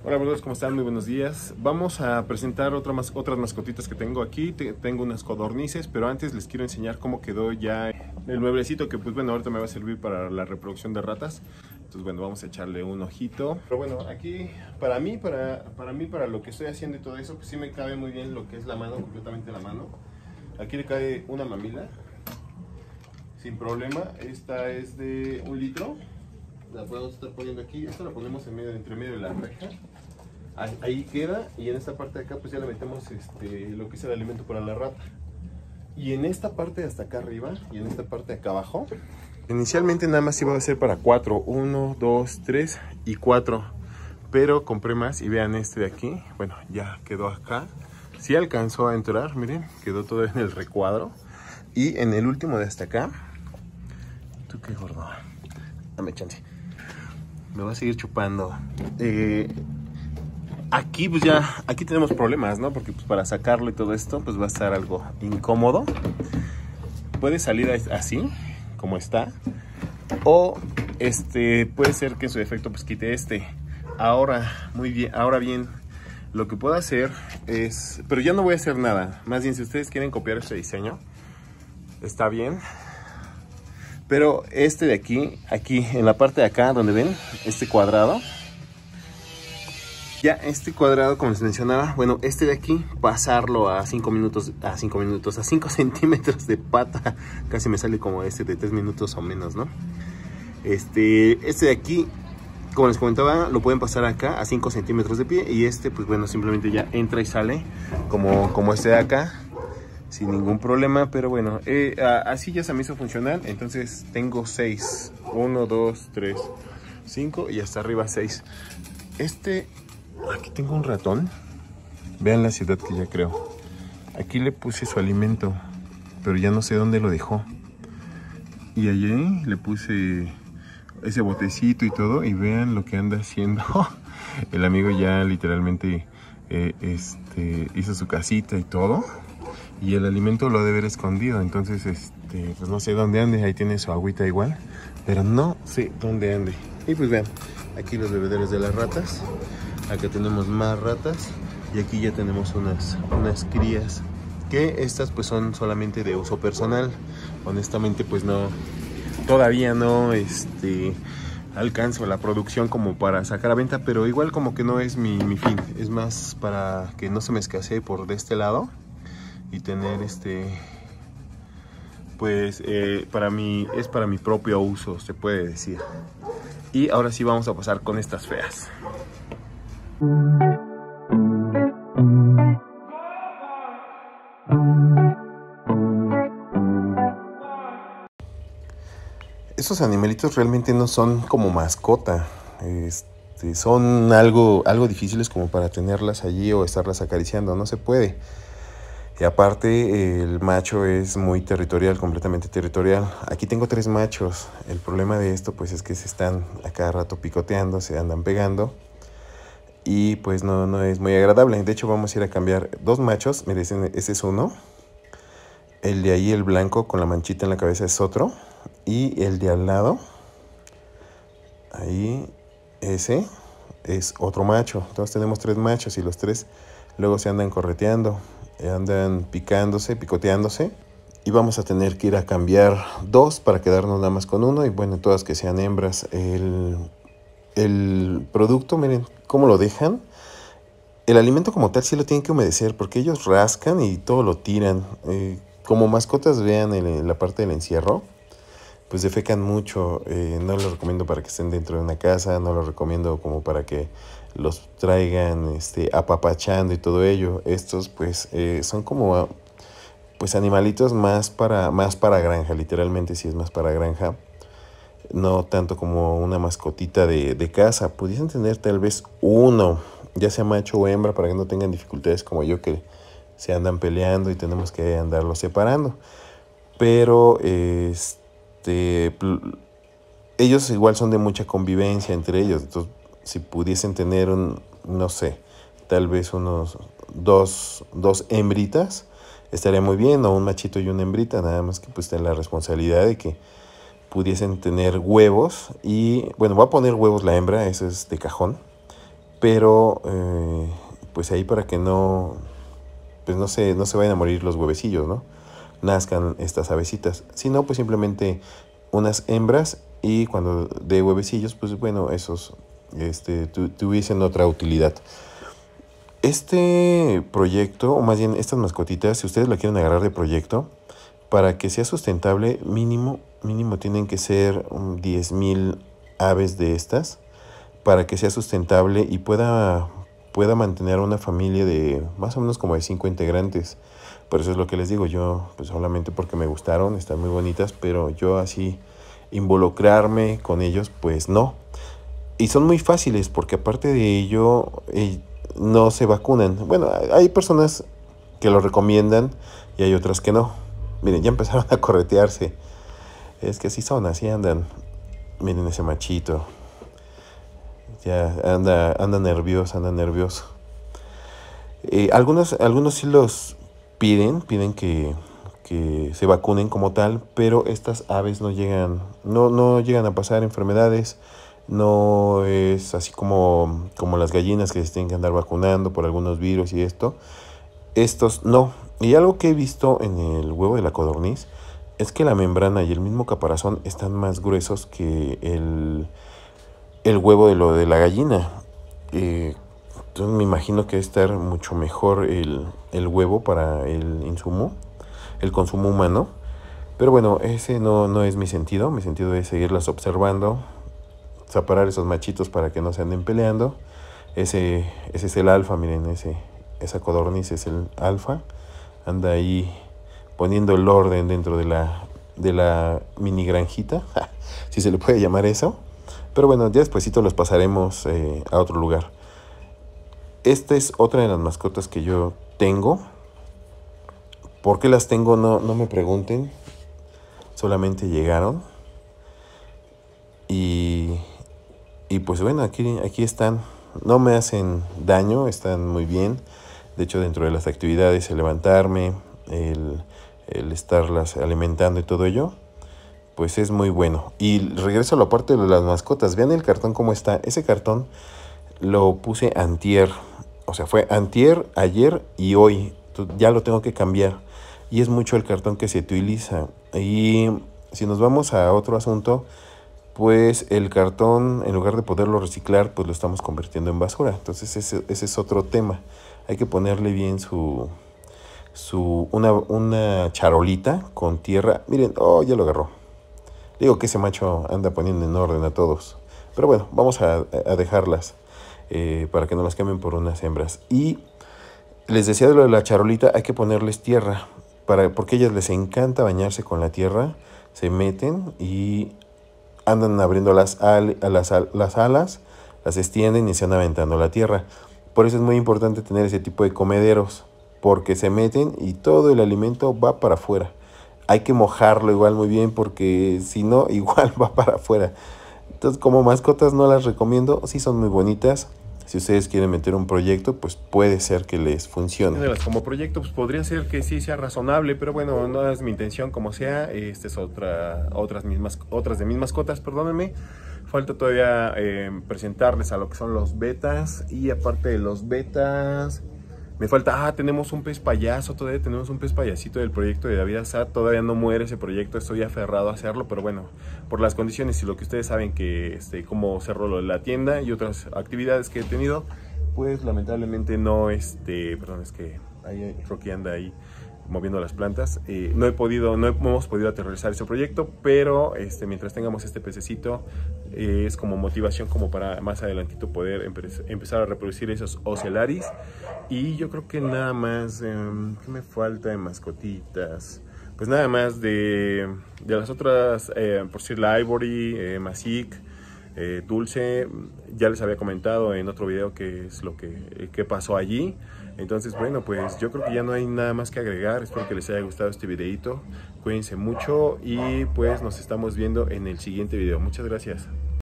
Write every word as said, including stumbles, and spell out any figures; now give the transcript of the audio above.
Hola amigos, ¿cómo están? Muy buenos días. Vamos a presentar otra mas otras mascotitas que tengo aquí. Te tengo unas codornices, pero antes les quiero enseñar cómo quedó ya el mueblecito que pues bueno, ahorita me va a servir para la reproducción de ratas. Entonces bueno, vamos a echarle un ojito. Pero bueno, aquí para mí, para, para mí, para lo que estoy haciendo y todo eso, pues sí me cabe muy bien lo que es la mano, completamente la mano. Aquí le cae una mamila, sin problema. Esta es de un litro. La podemos estar poniendo aquí. Esta la ponemos en medio, entre medio de la reja. Ahí queda, y en esta parte de acá pues ya le metemos este, lo que es el alimento para la rata. Y en esta parte de hasta acá arriba y en esta parte de acá abajo, inicialmente nada más iba a ser para cuatro, uno, dos, tres y cuatro, pero compré más y vean este de aquí, bueno, ya quedó acá. Sí alcanzó a entrar, miren, quedó todo en el recuadro. Y en el último de hasta acá, tú qué gordo, dame chance, me va a seguir chupando. eh, Aquí pues ya, aquí tenemos problemas, ¿no? Porque pues para sacarlo y todo esto pues va a estar algo incómodo. Puede salir así, como está. O este, puede ser que en su defecto pues quite este. Ahora, muy bien, ahora bien, lo que puedo hacer es... Pero ya no voy a hacer nada. Más bien, si ustedes quieren copiar este diseño, está bien. Pero este de aquí, aquí en la parte de acá, donde ven, este cuadrado... Ya este cuadrado, como les mencionaba, bueno, este de aquí, pasarlo a cinco minutos, a cinco minutos, a cinco centímetros de pata. Casi me sale como este de tres minutos o menos, ¿no? Este, este de aquí, como les comentaba, lo pueden pasar acá a cinco centímetros de pie. Y este, pues bueno, simplemente ya entra y sale como, como este de acá, sin ningún problema. Pero bueno, eh, así ya se me hizo funcional. Entonces tengo seis, uno, dos, tres, cinco y hasta arriba seis. Este... Aquí tengo un ratón. Vean la ciudad que ya creo. Aquí le puse su alimento, pero ya no sé dónde lo dejó. Y allí le puse ese botecito y todo. Y vean lo que anda haciendo. El amigo ya literalmente eh, este, hizo su casita y todo. Y el alimento lo ha de haber escondido. Entonces, este, pues no sé dónde ande. Ahí tiene su agüita igual, pero no sé dónde ande. Y pues vean, aquí los bebederos de las ratas. Acá tenemos más ratas y aquí ya tenemos unas, unas crías, que estas pues son solamente de uso personal. Honestamente pues no, todavía no este, alcanzo la producción como para sacar a venta, pero igual como que no es mi, mi fin. Es más para que no se me escasee por de este lado y tener este, pues eh, para mí, es para mi propio uso, se puede decir. Y ahora sí vamos a pasar con estas feas. Estos animalitos realmente no son como mascota. Este, son algo, algo difíciles como para tenerlas allí o estarlas acariciando. No se puede. Y aparte el macho es muy territorial, completamente territorial. Aquí tengo tres machos. El problema de esto pues es que se están a cada rato picoteando, se andan pegando. Y pues no, no es muy agradable. De hecho vamos a ir a cambiar dos machos. Miren, ese es uno. El de ahí, el blanco con la manchita en la cabeza, es otro. Y el de al lado, ahí, ese es otro macho. Entonces tenemos tres machos y los tres luego se andan correteando, andan picándose, picoteándose. Y vamos a tener que ir a cambiar dos para quedarnos nada más con uno. Y bueno, todas que sean hembras. El, el producto, miren cómo lo dejan. El alimento como tal sí lo tienen que humedecer, porque ellos rascan y todo lo tiran. Eh, como mascotas, vean en la parte del encierro, pues defecan mucho. Eh, no lo recomiendo para que estén dentro de una casa, no lo recomiendo como para que los traigan este, apapachando y todo ello. Estos pues eh, son como pues animalitos más para, más para granja, literalmente sí es más para granja. No tanto como una mascotita de, de casa. Pudiesen tener tal vez uno, ya sea macho o hembra, para que no tengan dificultades como yo, que se andan peleando y tenemos que andarlos separando. Pero este, ellos igual son de mucha convivencia entre ellos. Entonces, si pudiesen tener un, no sé, tal vez unos dos, dos hembritas, estaría muy bien, o un machito y una hembrita, nada más que pues tener la responsabilidad de que pudiesen tener huevos. Y bueno, va a poner huevos la hembra, eso es de cajón, pero eh, pues ahí para que no, pues no se, no se vayan a morir los huevecillos, ¿no? Nazcan estas avecitas. Si no, pues simplemente unas hembras, y cuando de huevecillos, pues bueno, esos este, tu, tuviesen otra utilidad. Este proyecto, o más bien estas mascotitas, si ustedes la quieren agarrar de proyecto, para que sea sustentable, mínimo, mínimo tienen que ser um, diez mil aves de estas, para que sea sustentable y pueda, pueda mantener una familia de más o menos como de cinco integrantes. Por eso es lo que les digo, yo pues solamente porque me gustaron, están muy bonitas, pero yo así involucrarme con ellos, pues no. Y son muy fáciles porque aparte de ello, eh, no se vacunan. Bueno, hay personas que lo recomiendan y hay otras que no. Miren, ya empezaron a corretearse. Es que así son, así andan. Miren ese machito. Ya anda, anda nervioso, anda nervioso. Eh, algunos, algunos sí los piden, piden que, que se vacunen como tal, pero estas aves no llegan, no, no llegan a pasar enfermedades. No es así como, como las gallinas que se tienen que andar vacunando por algunos virus y esto. Estos no. Y algo que he visto en el huevo de la codorniz es que la membrana y el mismo caparazón están más gruesos que el, el huevo de lo de la gallina. Eh, entonces me imagino que debe estar mucho mejor el, el huevo para el insumo, el consumo humano. Pero bueno, ese no, no es mi sentido. Mi sentido es seguirlas observando, separar esos machitos para que no se anden peleando. Ese, ese es el alfa, miren, ese, esa codorniz es el alfa. Anda ahí poniendo el orden dentro de la, de la mini granjita, si se le puede llamar eso. Pero bueno, ya despuesito los pasaremos eh, a otro lugar. Esta es otra de las mascotas que yo tengo. ¿Por qué las tengo? No, no me pregunten. Solamente llegaron. Y, y pues bueno, aquí, aquí están. No me hacen daño, están muy bien. De hecho, dentro de las actividades, el levantarme, el, el estarlas alimentando y todo ello, pues es muy bueno. Y regreso a la parte de las mascotas. Vean el cartón cómo está. Ese cartón lo puse antier. O sea, fue antier, ayer y hoy. Entonces, ya lo tengo que cambiar. Y es mucho el cartón que se utiliza. Y si nos vamos a otro asunto, pues el cartón, en lugar de poderlo reciclar, pues lo estamos convirtiendo en basura. Entonces ese, ese es otro tema. Hay que ponerle bien su, su una, una charolita con tierra. Miren, oh, ya lo agarró. Digo que ese macho anda poniendo en orden a todos. Pero bueno, vamos a, a dejarlas eh, para que no las cambien por unas hembras. Y les decía de lo de la charolita, hay que ponerles tierra, para, porque a ellas les encanta bañarse con la tierra. Se meten y andan abriendo las, al, las, las alas, las extienden y se andan aventando la tierra. Por eso es muy importante tener ese tipo de comederos, porque se meten y todo el alimento va para afuera. Hay que mojarlo igual muy bien, porque si no, igual va para afuera. Entonces, como mascotas no las recomiendo, sí son muy bonitas. Si ustedes quieren meter un proyecto, pues puede ser que les funcione. Como proyecto, pues podría ser que sí sea razonable, pero bueno, no es mi intención como sea. Esta es otra, otras, mismas, otras de mis mascotas, perdónenme. Falta todavía eh, presentarles a lo que son los betas. Y aparte de los betas, me falta, ah, tenemos un pez payaso, todavía tenemos un pez payasito del proyecto de David Assad. Todavía no muere ese proyecto, estoy aferrado a hacerlo, pero bueno, por las condiciones y lo que ustedes saben que, este, cómo cerró lo de la tienda y otras actividades que he tenido, pues lamentablemente no, este, perdón, es que ahí Rocky anda ahí moviendo las plantas. Eh, no he podido, no hemos podido aterrizar ese proyecto, pero este, mientras tengamos este pececito, eh, es como motivación como para más adelantito poder empe empezar a reproducir esos ocellaris. Y yo creo que nada más, eh, ¿qué me falta de mascotitas? Pues nada más de, de las otras, eh, por decir la Ivory, eh, Masic, eh, Dulce, ya les había comentado en otro video qué es lo que, que pasó allí. Entonces, bueno, pues yo creo que ya no hay nada más que agregar. Espero que les haya gustado este videito. Cuídense mucho y pues nos estamos viendo en el siguiente video. Muchas gracias.